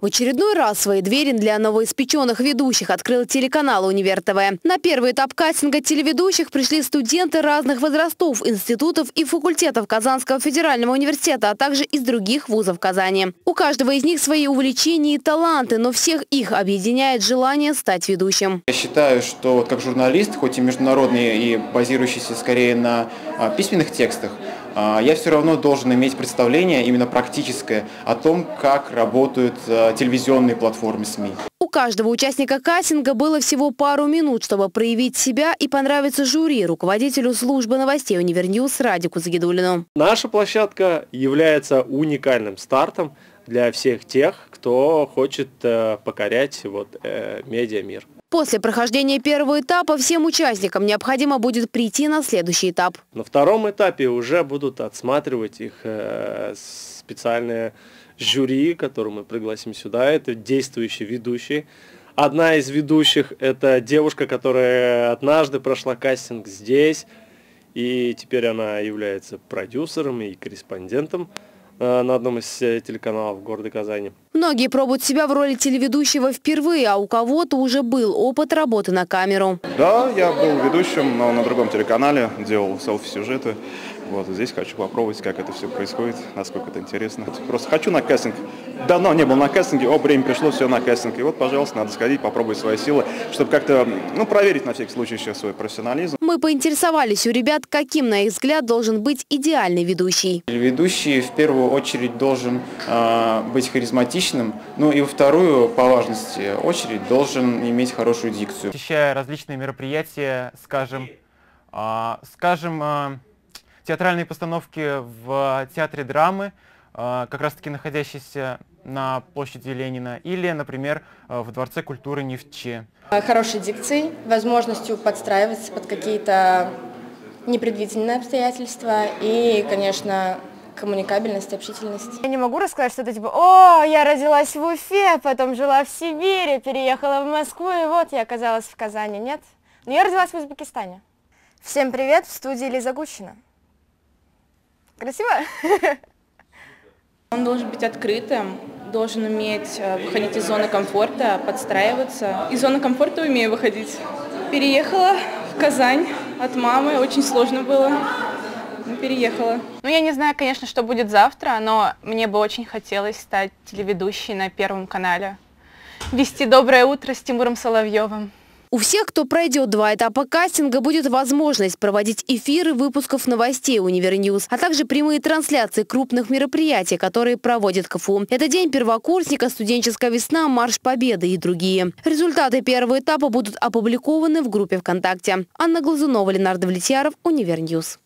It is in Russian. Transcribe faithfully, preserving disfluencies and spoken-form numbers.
В очередной раз свои двери для новоиспеченных ведущих открыл телеканал «Универ ТВ». На первый этап кастинга телеведущих пришли студенты разных возрастов, институтов и факультетов Казанского федерального университета, а также из других вузов Казани. У каждого из них свои увлечения и таланты, но всех их объединяет желание стать ведущим. Я считаю, что как журналист, хоть и международный и базирующийся скорее на а, письменных текстах, а, я все равно должен иметь представление именно практическое о том, как работают а, телевизионные платформы СМИ. У каждого участника кастинга было всего пару минут, чтобы проявить себя и понравиться жюри, руководителю службы новостей Универньюз Радику Загидуллину. Наша площадка является уникальным стартом для всех тех, кто хочет э, покорять вот, э, медиамир. После прохождения первого этапа всем участникам необходимо будет прийти на следующий этап. На втором этапе уже будут отсматривать их э, специальные жюри, которые мы пригласим сюда. Это действующие ведущие. Одна из ведущих – это девушка, которая однажды прошла кастинг здесь, и теперь она является продюсером и корреспондентом на одном из телеканалов города Казани. Многие пробуют себя в роли телеведущего впервые, а у кого-то уже был опыт работы на камеру. Да, я был ведущим, но на другом телеканале, делал селфи-сюжеты. Вот здесь хочу попробовать, как это все происходит, насколько это интересно. Просто хочу на кастинг. Давно не был на кастинге, о, время пришло, все на кастинг. И вот, пожалуйста, надо сходить, попробовать свои силы, чтобы как-то, ну, проверить на всякий случай еще свой профессионализм. Мы поинтересовались у ребят, каким, на их взгляд, должен быть идеальный ведущий. Ведущий в первую очередь должен э, быть харизматичным, ну и во вторую, по важности, очередь должен иметь хорошую дикцию. Посещая различные мероприятия, скажем, э, скажем, э, театральные постановки в театре драмы, как раз таки находящиеся на площади Ленина, или, например, в Дворце культуры Невче. Хорошей дикцией, возможностью подстраиваться под какие-то непредвиденные обстоятельства и, конечно, коммуникабельность, общительность. Я не могу рассказать что-то типа: «О, я родилась в Уфе, потом жила в Сибири, переехала в Москву, и вот я оказалась в Казани». Нет. Но я родилась в Узбекистане. Всем привет, в студии Лиза Гущина. Красиво? Он должен быть открытым, должен уметь выходить из зоны комфорта, подстраиваться. Из зоны комфорта умею выходить. Переехала в Казань от мамы, очень сложно было, но переехала. Ну, я не знаю, конечно, что будет завтра, но мне бы очень хотелось стать телеведущей на Первом канале. Вести «Доброе утро» с Тимуром Соловьевым. У всех, кто пройдет два этапа кастинга, будет возможность проводить эфиры выпусков новостей Универньюз, а также прямые трансляции крупных мероприятий, которые проводит КФУ. Это День первокурсника, студенческая весна, Марш Победы и другие. Результаты первого этапа будут опубликованы в группе ВКонтакте. Анна Глазунова, Ленардо Влетьяров, Универньюз.